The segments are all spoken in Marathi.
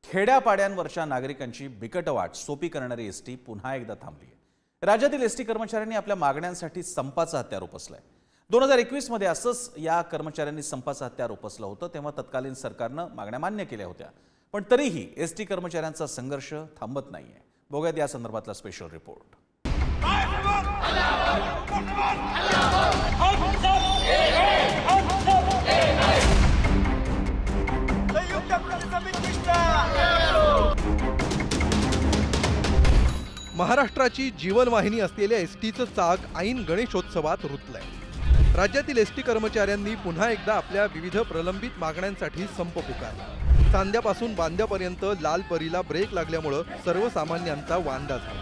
खेड्यापाड्यांवरच्या नागरिकांची बिकट वाट सोपी करणारी एसटी पुन्हा एकदा थांबली आहे। राज्यातील एसटी कर्मचाऱ्यांनी आपल्या मागण्यांसाठी संपाचं हत्यार उपसलंय। 2021 मध्ये असंच या कर्मचाऱ्यांनी संपाचं हत्यार उपसलं होतं, तेव्हा तत्कालीन सरकारनं मागण्या मान्य केल्या होत्या, पण तरीही एसटी कर्मचाऱ्यांचा संघर्ष थांबत नाहीये। बघूयात या संदर्भातला स्पेशल रिपोर्ट। महाराष्ट्राची जीवनवाहिनी असलेल्या एसटीचं चाक ऐन गणेशोत्सवात रुतलंय। राज्यातील एसटी कर्मचाऱ्यांनी पुन्हा एकदा आपल्या विविध प्रलंबित मागण्यांसाठी संप पुकारला। सांध्यापासून बांद्यापर्यंत लाल परीला ब्रेक लागल्यामुळे सर्वसामान्यांचा वांदा झाला।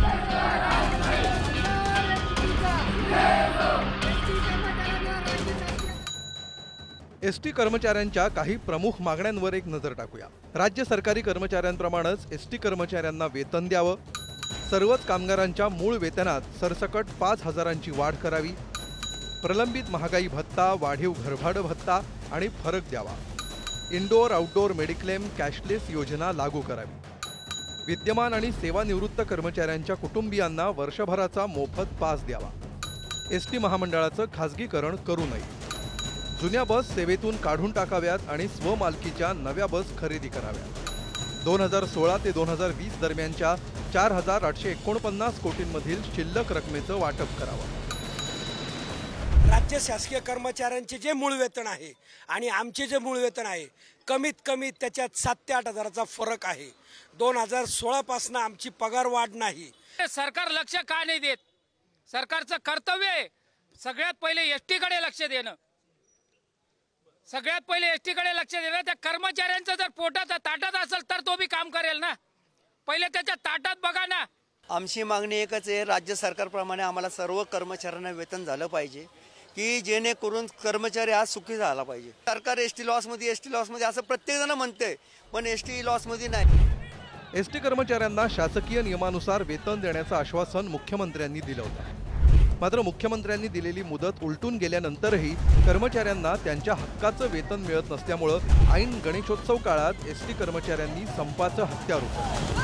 एसटी कर्मचाऱ्यांच्या काही प्रमुख मागण्यांवर एक नजर टाकूया। राज्य सरकारी कर्मचाऱ्यांप्रमाणेच एसटी कर्मचाऱ्यांना वेतन द्यावं, सर्वच कामगारांच्या मूळ वेतनात सरसकट 5,000ची वाढ करावी, प्रलंबित महागाई भत्ता, वाढीव घरभाडं भत्ता आणि फरक द्यावा, इंडोर आउटडोर मेडिक्लेम कॅशलेस योजना लागू करावी, विद्यमान आणि सेवानिवृत्त कर्मचाऱ्यांच्या कुटुंबियांना वर्षभराचा मोफत पास द्यावा, एसटी महामंडळाचं खासगीकरण करू नये, जुन्या बस सेवेतून काढून टाकाव्यात आणि स्वमालकीच्या नव्या बस खरेदी कराव्यात, 2016 ते 2020 दरम्यानच्या 4,849 कोटींमधील शिल्लक रकमेचं वाटप करावं। राज्य शासकीय कर्मचाऱ्यांचे जे मूळ वेतन आहे आणि आमचे जे मूळ वेतन आहे, कमीत कमी त्याच्यात 7 ते 8 हजाराचा फरक आहे। 2016 पासून आमची पगार वाढ नाही। सरकार लक्ष का नाही देत? सरकारचं कर्तव्य आहे सगळ्यात पहिले एसटी कडे लक्ष देणं। सगळ्यात पहिले एसटी कडे लक्ष देणं। त्या कर्मचाऱ्यांचं जर पोटाचा ताटात असेल तर तो बी काम करेल ना, पहिले त्याच्या ताटात बघा ना। आमची मागणी एकच आहे, राज्य सरकारप्रमाणे आम्हाला सर्व कर्मचाऱ्यांना वेतन झालं पाहिजे, की जेणेकरून कर्मचारी आज सुखी झाला पाहिजे। सरकार एसटी लॉसमध्ये असं प्रत्येक जण म्हणते, पण एसटी लॉसमध्ये नाही। एसटी कर्मचाऱ्यांना शासकीय नियमानुसार वेतन देण्याचं आश्वासन मुख्यमंत्र्यांनी दिलं होतं, मात्र मुख्यमंत्र्यांनी दिलेली मुदत उलटून गेल्यानंतरही कर्मचाऱ्यांना त्यांच्या हक्काचं वेतन मिळत नसल्यामुळे ऐन गणेशोत्सव काळात एसटी कर्मचाऱ्यांनी संपाचं हत्यार उचललं।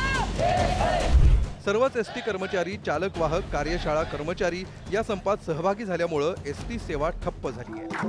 सर्वच एसटी कर्मचारी, चालक वाहक, कार्यशाळा कर्मचारी या संपात सहभागी झाल्यामुळे एसटी सेवा ठप्प झाली आहे।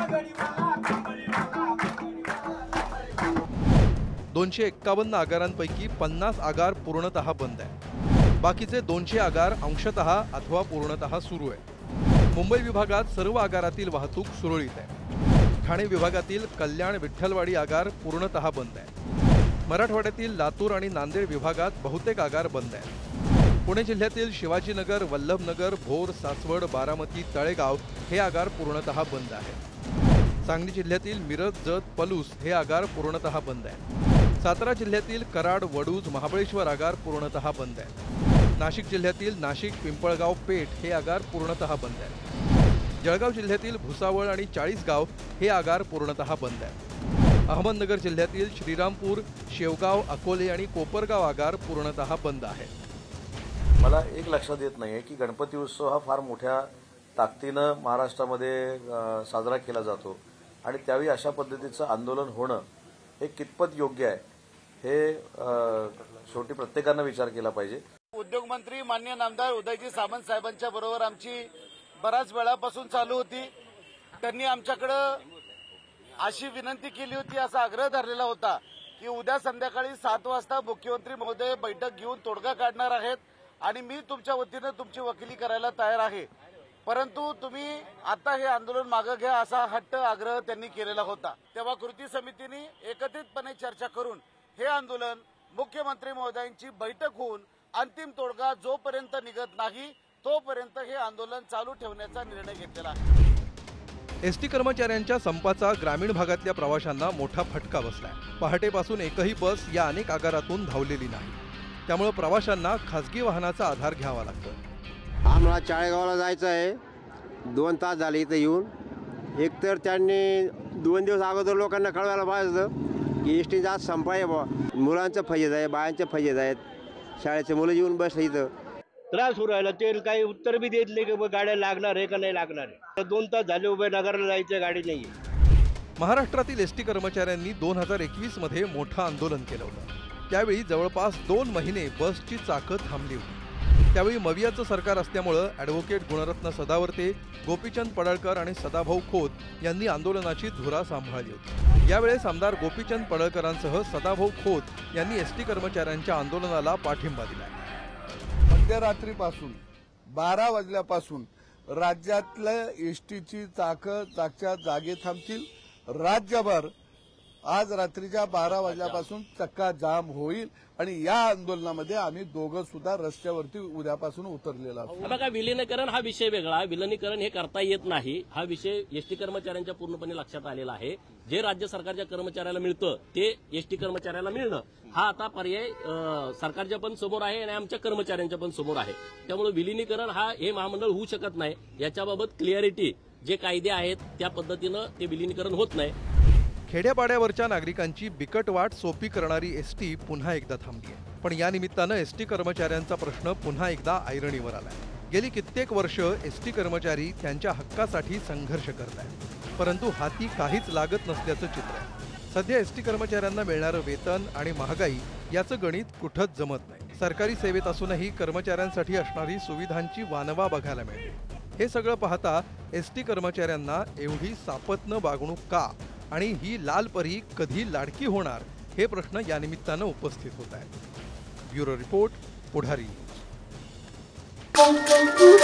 251 आगारांपैकी 50 आगार पूर्णतः बंद आहे, बाकीचे 200 आगार अंशतः अथवा पूर्णतः सुरू आहे। मुंबई विभागात सर्व आगारातील वाहतूक सुरळीत आहे। ठाणे विभागातील कल्याण विठ्ठलवाडी आगार पूर्णतः बंद आहे। मराठवाड्यातील लातूर आणि नांदेड विभागात बहुतेक आगार बंद आहेत। पुणे जिल्ह्यातील शिवाजीनगर, वल्लभनगर, भोर, सासवड, बारामती, तळेगाव हे आगार पूर्णतः बंद आहेत। सांगली जिल्ह्यातील मिरज, जत, पलूस हे आगार पूर्णतः बंद आहेत। सातारा जिल्ह्यातील कराड, वडूज, महाबळेश्वर आगार पूर्णतः बंद आहेत। नाशिक जिल्ह्यातील नाशिक, पिंपळगाव, पेठ हे आगार पूर्णतः बंद आहेत। जळगाव जिल्ह्यातील भुसावळ आणि चाळीसगाव हे आगार पूर्णतः बंद आहेत। अहमदनगर जिल्ह्यातील श्रीरामपूर, शेवगाव, अकोले आणि कोपरगाव आगार पूर्णतः बंद आहेत। मला एक लक्षात येत नाही की गणपती उत्सव हा फार मोठ्या ताकदीनं महाराष्ट्रामध्ये साजरा केला जातो आणि त्यावेळी अशा पद्धतीचं आंदोलन होणं हे कितपत योग्य आहे हे शेवटी प्रत्येकानं विचार केला पाहिजे। उद्योग मंत्री माननीय नामदार उदयजी सामंत साहेबांच्या बरोबर आमची बराच वेळापासून चालू होती। त्यांनी आमच्याकडे अशी विनंती केली होती, असा आग्रह धरलेला होता की उद्या संध्याकाळी 7 वाजता मुख्यमंत्री महोदय बैठक घेऊन तोडगा काढणार आहेत आणि मी तुमच्या वतीनं तुमची वकिली करायला तयार आहे, परंतु तुम्ही आता हे आंदोलन मागे घ्या असा हट्ट आग्रह त्यांनी केलेला होता। तेव्हा कृती समितीने एकत्रितपणे चर्चा करून हे आंदोलन मुख्यमंत्री महोदयांची बैठक होऊन अंतिम तोडगा जोपर्यंत निघत नाही तोपर्यंत हे आंदोलन चालू ठेवण्याचा निर्णय घेतलेला आहे। एसटी कर्मचाऱ्यांच्या संपाचा ग्रामीण भागातल्या प्रवाशांना मोठा फटका बसलाय। पहाटेपासून एकही बस या अनेक आगारातून धावलेली नाही, त्यामुळे प्रवाशांना खासगी वाहनाचा आधार घ्यावा लागतो। आम्हाला चाळेगावला जायचं आहे, 2 तास झाले इथं येऊन। एकतर त्यांनी 2 दिवस अगोदर लोकांना कळवायला पाहिजे की एसटीचा आज संप आहे बा, मुलांचं फैज आहे, बायांचे फैज आहेत, शाळेचे मुलं येऊन बसले इथं त्रास होऊ राहिला। ते काही उत्तर बी देत नाही की गाड्या लागणार आहे का नाही लागणार आहे। 2 तास झाले उभे, नगरला जायचं गाडी नाही। महाराष्ट्रातील एसटी कर्मचाऱ्यांनी 2021 मध्ये मोठं आंदोलन केलं होतं. त्यावेळी जवळपास 2 महिने बसची चाकं थांबली होती. त्यावेळी मवियाचं सरकार असल्यामुळं ॲडव्होकेट गुणरत्न सदावर्ते, गोपीचंद पडळकर आणि सदाभाऊ खोत यांनी आंदोलनाची धुरा सांभाळली होती. यावेळेस आमदार गोपीचंद पडळकरांसह सदाभाऊ खोत यांनी एसटी कर्मचाऱ्यांच्या आंदोलनाला पाठिंबा दिला. मध्यरात्रीपासून 12 वाजल्यापासून राज्यातल्या एसटीची चाकं जागच्या जागे थांबतील. राज्यभर आज रात्रीच्या 12 वाजल्यापासून चक्का जाम होईल आणि या आंदोलनामध्ये आम्ही दोघं सुद्धा रस्त्यावरती उद्यापासून उतरलेला आहोत. बघा, विलीनीकरण हा विषय वेगळा. विलीनीकरण हे करता येत नाही. हा विषय एसटी कर्मचाऱ्यांच्या पूर्णपणे लक्षात आलेला आहे. जे राज्य सरकारच्या कर्मचाऱ्याला मिळतं ते एसटी कर्मचाऱ्याला मिळणं हा आता पर्याय सरकारच्या पण समोर आहे आणि आमच्या कर्मचाऱ्यांच्या पण समोर आहे. त्यामुळे विलीनीकरण हे महामंडळ होऊ शकत नाही. याच्याबाबत क्लिअरिटी जे कायदे आहेत त्या पद्धतीनं ते विलीनीकरण होत नाही. खेड्यापाड्यावरच्या नागरिकांची बिकट वाट सोपी करणारी एसटी पुन्हा एकदा थांबली आहे. पण या निमित्तानं एसटी कर्मचाऱ्यांचा प्रश्न पुन्हा एकदा ऐरणीवर आलाय. गेली कित्येक वर्ष एसटी कर्मचारी त्यांच्या हक्कासाठी संघर्ष करत आहेत, परंतु हाती काहीच लागत नसल्याचं चित्र आहे. सध्या एसटी कर्मचाऱ्यांना मिळणारं वेतन आणि महागाई याचं गणित कुठंच जमत नाही. सरकारी सेवेत असूनही कर्मचाऱ्यांसाठी असणारी सुविधांची वानवा बघायला मिळते. हे सगळं पाहता एसटी कर्मचाऱ्यांना एवढी सापत्न वागणूक का आणि ही लाल परी कधी लाडकी होणार हे प्रश्न या निमित्तानं उपस्थित होत आहेत. ब्युरो रिपोर्ट, पुढारी.